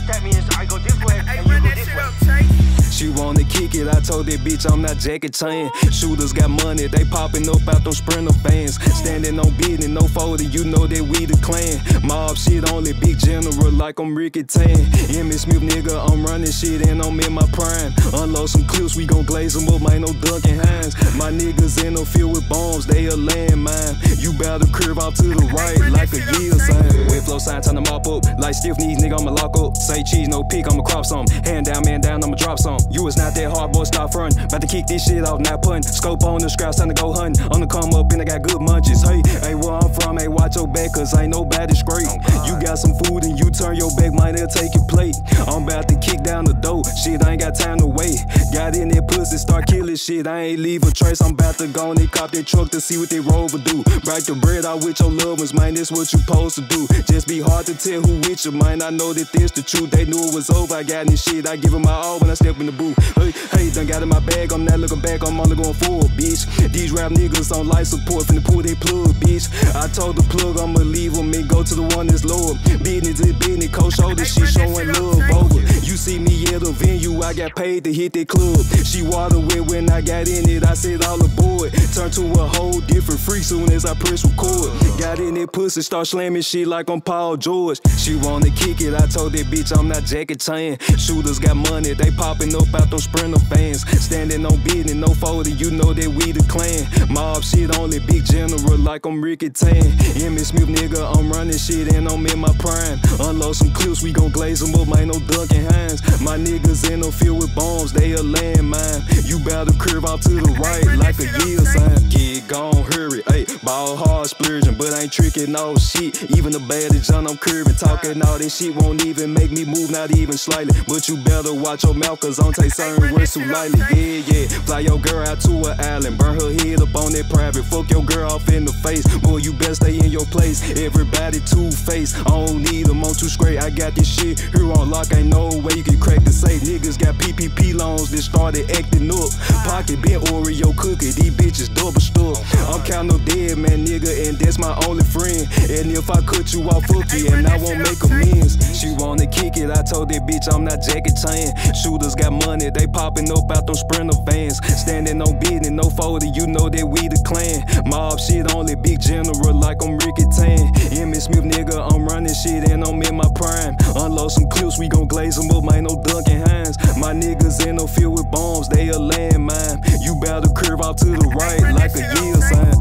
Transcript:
tap me and I go this way and you go this way. She wanna kick it, I told that bitch I'm not Jackie Chan. Shooters got money, they popping up out those Sprinter vans. Standing on business, no folding, you know that we the clan. Mob shit only, big general like I'm Ricky Tan. Emmett Smith nigga, I'm running shit and I'm in my prime. Unload some clips, we gon' glaze them up, ain't no Duncan Hines. My niggas in the field with bombs, they a landmine. You better curve out to the right like a yield sign. Wet flow sign, time to mop up. Like stiff knees, nigga, I'ma lock up. Say cheese, no peak, I'ma crop some. Hand down, man down, I'ma drop some. You was not that hard, boy, stop front. About to kick this shit off, not pun. Scope on the scraps, time to go hunt. On the come up and I got good munches. Hey, where I'm from, hey, watch your back, cause ain't nobody straight. You got some food and you turn your back, might they'll take your plate. I'm about to kick down the door, shit, I ain't got time to wait. Got in that pussy, start killing shit, I ain't leave a trace. I'm about to go and they cop that truck to see what they rover do. Break the bread out with your loved ones, man, that's what you supposed to do. Just be hard to tell who with you, man, I know that this the truth. They knew it was over, I got this shit, I give them my all when I step in the booth. Hey, done got in my bag, I'm not looking back, I'm only going forward, bitch. These rap niggas on life support, finna pull they plug, bitch. I told the plug I'ma leave them and go to the one that's lower. Business is business, cold shoulder, shit showing love over. You see me at the venue, I got paid to hit that club. She water wet when I got in it, I said all aboard. Turned to a whole different freak soon as I press record. Got in that pussy, start slamming shit like I'm Paul George. She wanna kick it, I told that bitch I'm not Jackie Chan. Shooters got money, they popping up out those Sprinter vans. Standing on business, no folding, you know that we the clan. Mob shit only, big general like I'm Ricky Tan. Emmett Smith nigga, I'm running shit and I'm in my prime. Unload some clips, we gon' glaze them up, ain't no Duncan Hines. My niggas in the field with bombs, they a landmine. You better curve out to the right like a yield sign. Get gone, hurry, ayy, ball hard splurging, but ain't tricking no shit. Even the baddest John, I'm curving, talking all this shit won't even make me move, not even slightly. But you better watch your mouth, cause I don't take certain words too lightly. Yeah, fly your girl out to an island, burn her head up on that private. Fuck your girl off in the face, boy, you best stay in your place. Everybody two-faced, I don't need them on too straight. I got this shit here on lock, ain't no way you can crack the safe. Niggas got PPP loans that started acting up. Pocket been Oreo cookie, these bitches double stuck. I'm counting dead, man, nigga, and that's my only friend. And if I cut you off, fuck you, and I won't make amends. She wanna kick it, I told that bitch I'm not Jackie Chan. Shooters got money, they popping up out those Sprinter vans. Standing on business, no folding, you know that we the clan. Mob shit only, big general like I'm Ricky Tan. Emmett Smith nigga, I'm running shit and I'm in my prime. Unload some clips, we gon' glaze them up, ain't no Duncan Hines. My niggas in the field with bombs, they a landmine. You better curve out to the right like a yield sign.